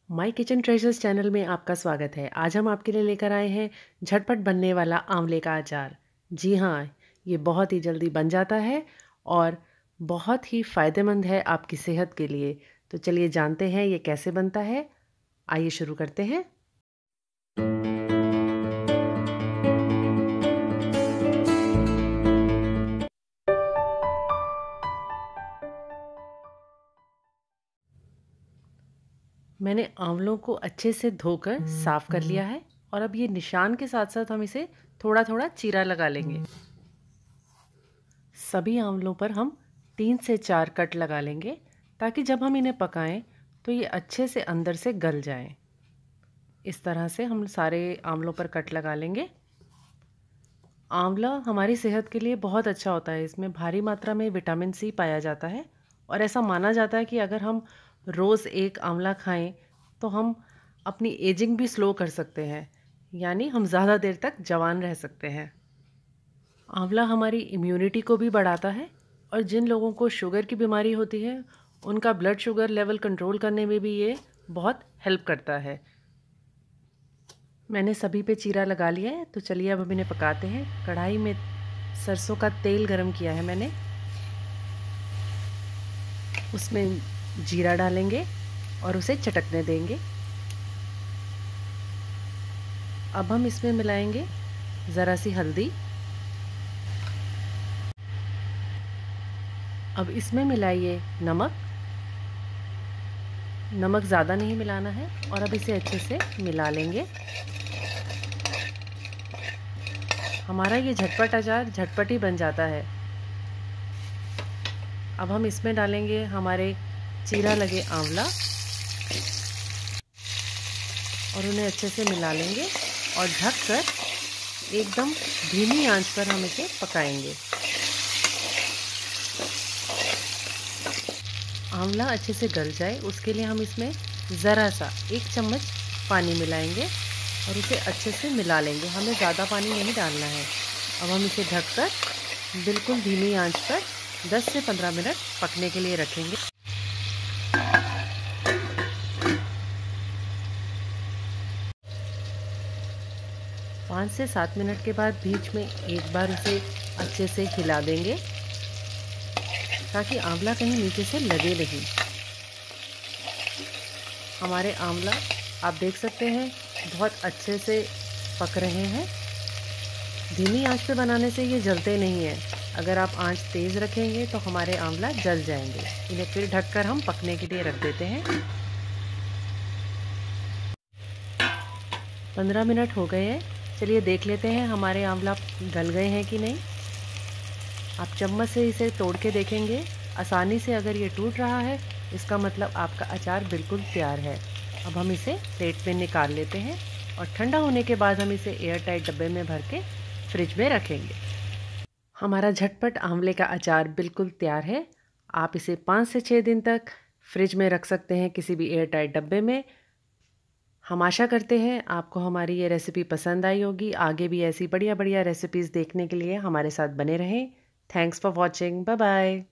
My kitchen treasures channel में आपका स्वागत है। आज हम आपके लिए लेकर आए हैं झटपट बनने वाला आंवले का अचार। जी हाँ, ये बहुत ही जल्दी बन जाता है और बहुत ही फ़ायदेमंद है आपकी सेहत के लिए। तो चलिए जानते हैं ये कैसे बनता है। आइए शुरू करते हैं। मैंने आंवलों को अच्छे से धोकर साफ़ कर लिया है और अब ये निशान के साथ साथ हम इसे थोड़ा थोड़ा चीरा लगा लेंगे। सभी आंवलों पर हम 3 से 4 कट लगा लेंगे ताकि जब हम इन्हें पकाएं तो ये अच्छे से अंदर से गल जाएं। इस तरह से हम सारे आंवलों पर कट लगा लेंगे। आंवला हमारी सेहत के लिए बहुत अच्छा होता है। इसमें भारी मात्रा में विटामिन सी पाया जाता है और ऐसा माना जाता है कि अगर हम रोज़ एक आंवला खाएं तो हम अपनी एजिंग भी स्लो कर सकते हैं, यानी हम ज़्यादा देर तक जवान रह सकते हैं। आंवला हमारी इम्यूनिटी को भी बढ़ाता है और जिन लोगों को शुगर की बीमारी होती है उनका ब्लड शुगर लेवल कंट्रोल करने में भी ये बहुत हेल्प करता है। मैंने सभी पे चीरा लगा लिया है, तो चलिए अब हम इन्हें पकाते हैं। कढ़ाई में सरसों का तेल गरम किया है मैंने, उसमें जीरा डालेंगे और उसे चटकने देंगे। अब हम इसमें मिलाएंगे ज़रा सी हल्दी। अब इसमें मिलाइए नमक। नमक ज़्यादा नहीं मिलाना है और अब इसे अच्छे से मिला लेंगे। हमारा ये झटपट अचार झटपट ही बन जाता है। अब हम इसमें डालेंगे हमारे चीरा लगे आंवला और उन्हें अच्छे से मिला लेंगे और ढककर एकदम धीमी आंच पर हम इसे पकाएंगे। आंवला अच्छे से गल जाए उसके लिए हम इसमें ज़रा सा 1 चम्मच पानी मिलाएंगे और उसे अच्छे से मिला लेंगे। हमें ज़्यादा पानी नहीं डालना है। अब हम इसे ढककर बिल्कुल धीमी आंच पर 10 से 15 मिनट पकने के लिए रखेंगे। 5 से 7 मिनट के बाद बीच में एक बार उसे अच्छे से हिला देंगे ताकि आंवला कहीं नीचे से लगे नहीं। हमारे आंवला आप देख सकते हैं बहुत अच्छे से पक रहे हैं। धीमी आंच पे बनाने से ये जलते नहीं हैं। अगर आप आंच तेज़ रखेंगे तो हमारे आंवला जल जाएंगे। इन्हें फिर ढककर हम पकने के लिए रख देते हैं। 15 मिनट हो गए हैं। चलिए देख लेते हैं हमारे आंवला गल गए हैं कि नहीं। आप चम्मच से इसे तोड़ के देखेंगे, आसानी से अगर ये टूट रहा है इसका मतलब आपका अचार बिल्कुल तैयार है। अब हम इसे प्लेट में निकाल लेते हैं और ठंडा होने के बाद हम इसे एयर टाइट डब्बे में भर के फ्रिज में रखेंगे। हमारा झटपट आंवले का अचार बिल्कुल तैयार है। आप इसे 5 से 6 दिन तक फ्रिज में रख सकते हैं किसी भी एयर टाइट डब्बे में। हम आशा करते हैं आपको हमारी ये रेसिपी पसंद आई होगी। आगे भी ऐसी बढ़िया बढ़िया रेसिपीज़ देखने के लिए हमारे साथ बने रहें। Thanks for watching. Bye bye.